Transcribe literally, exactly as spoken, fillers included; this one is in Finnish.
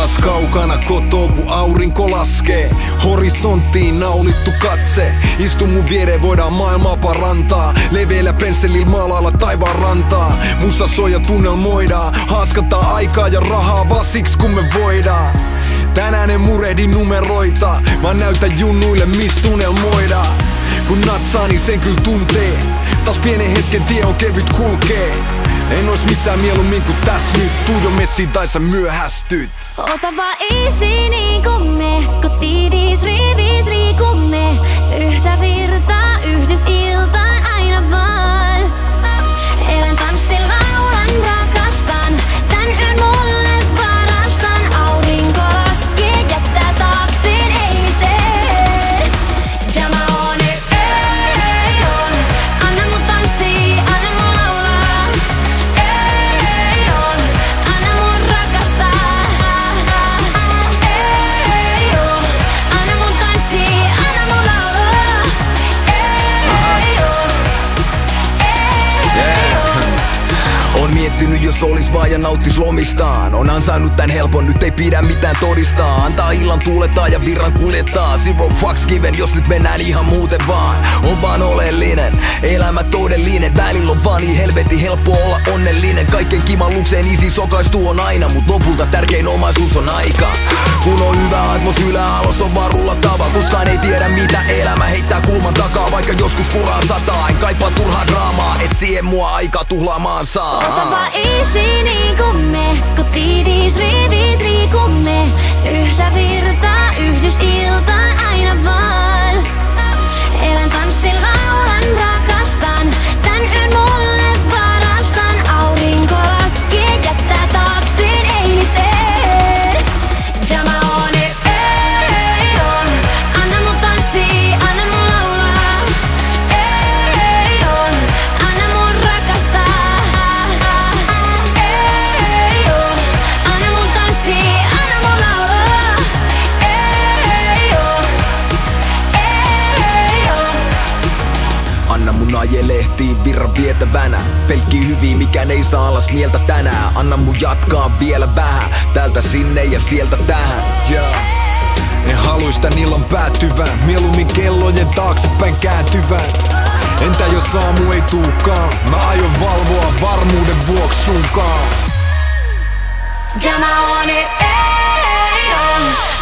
taas kaukana kotoo, kun aurinko laskee. Horisonttiin naulittu katse. Istu mun viereen, voidaan maailmaa parantaa. Leveillä pensselillä maalailla taivaan rantaa. Musa soi ja tunnelmoidaan. Haaskataan aikaa ja rahaa vaan siksi kun me voidaan. Tänään en murehdi numeroita, vaan näytä junnuille mistä unelmoidaan. Kun natsaa niin sen kyllä tuntee. Taas pienen hetken tie on kevyt kulkee. En ois missään mieluummin kuin täs nyt. Tuu jo messiin tai sä myöhästyt. Ota vaan easy niin kuin me, kun tiivis rivis liikumme. Yhtä virtaa yhdys iltaan aina vaan. Elän tanssin, laulan, rakastan. Tän yön mulle varastan. Aurinko laskee, jättää taakseen eiliseen. Ja mä oon nyt ei on. Anna mun tanssii, anna mun laulaa. Ei on. Anna mun rakastaa. Ei on. Anna mun tanssii, anna mun laulaa. Ei on. Ei on. On miettinyt jos olis vaan ja nauttis lomistaan. On ansainnut tän helpon, nyt ei pidä mitään todistaa. Antaa illan tuulettaa ja virran kuljettaa. Zero fucks given, jos nyt mennään ihan muuten vaan. On vaan oleellinen, elämä todellinen. Välillä on vaan niin helvetin helppo olla onnellinen. Kaiken kimallukseen isi sokaistuu on aina, mut lopulta tärkein omaisuus on aika. Kun on hyvä atmos yläalos on vaan rullattava. Koskaan ei tiedä mitä elämä heittää kulman takaa. Vaikka joskus kuraa sataa, en kaipaa turhaa draamaa. Et siihen mua aikaa tuhlaamaan saa. Ota vaan easy niin kuin me, kun tiivis rivis liikumme. Yhtä virtaa yhdys iltaan aina vaan. Elän tanssin, laulan, rakastan. Tän yön mulle varastan. Aurinko laskee, jättää taakseen eiliseen. Ja mä oon nyt ei on. Anna mun tanssii, anna mun laulaa. Ei on. Anna mun rakastaa. Ei on. Anna mun tanssii, anna mun laulaa. Ei on. Ei on. Anna mun ajelehtiin virran vietävänä. Pelkkii hyviä, mikään ei saa alas mieltä tänään. Anna mun jatkaa vielä vähän. Täältä sinne ja sieltä tähän. Yeah. En haluis tän illan päättyvän. Mieluummin kellojen taaksepäin kääntyvän. Entä jos aamu ei tuukaan? Mä aion valvoa varmuuden vuoksi sunkaan. Ja mä oon nyt ei on.